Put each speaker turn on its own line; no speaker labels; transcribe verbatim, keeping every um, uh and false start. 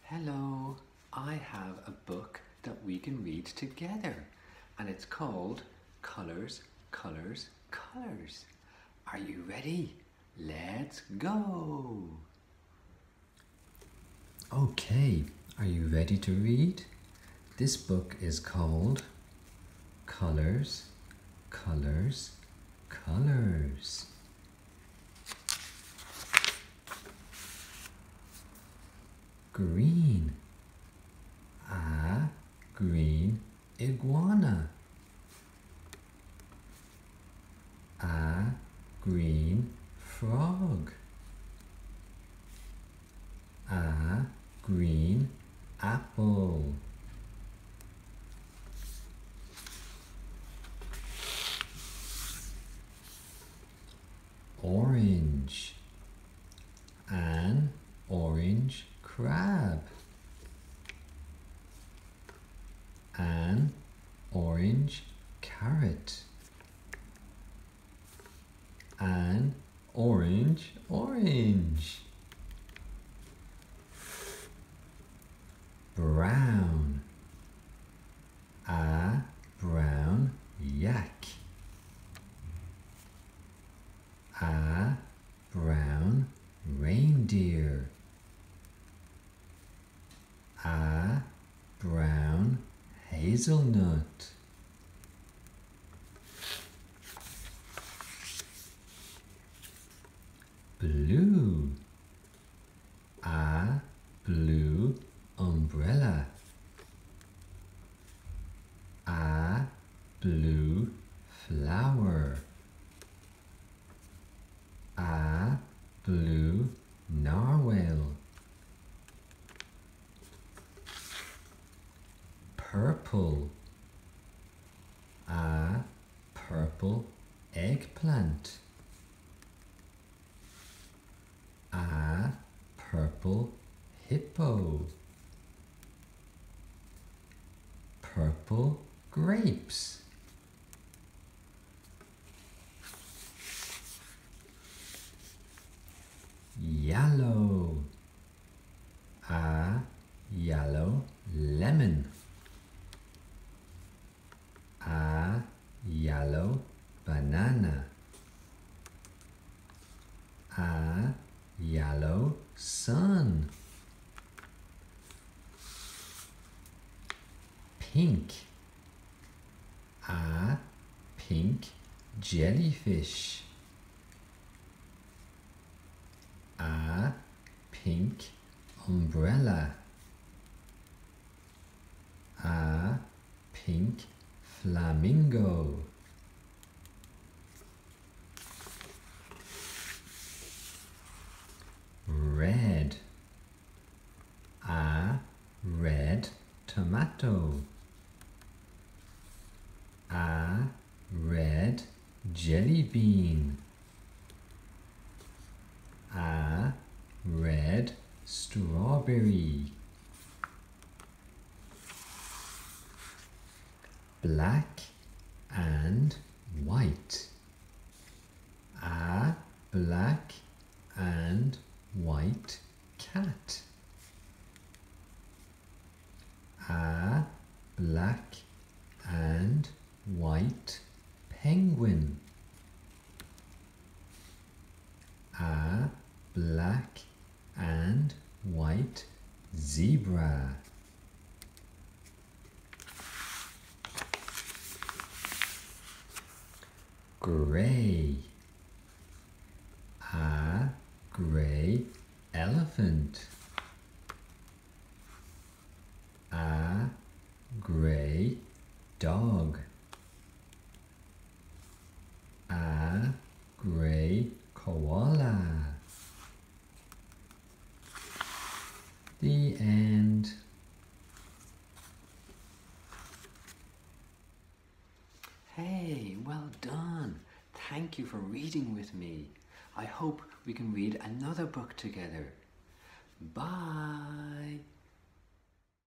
Hello, I have a book that we can read together and it's called Colours, Colours, Colours. Are you ready? Let's go! Okay, are you ready to read? This book is called Colours, Colours, Colours. Green, a green iguana. A green frog. A green apple. Orange, an orange crab. An orange carrot. An orange orange. Brown, a brown yak. A brown reindeer. A brown hazelnut. Blue, a blue umbrella. A blue flower. A blue narwhal. Purple, a purple eggplant. A purple hippo. Purple grapes. Yellow, a yellow lemon. A yellow banana. A yellow sun. Pink, a pink jellyfish. A pink umbrella. A pink flamingo. Red, a red tomato. A red jelly bean. A red strawberry. Black and white. A black and white cat. A black and white penguin. A black and white zebra. Grey, a grey elephant. A grey dog. A grey koala. The end. Hey, well done. Thank you for reading with me. I hope we can read another book together. Bye.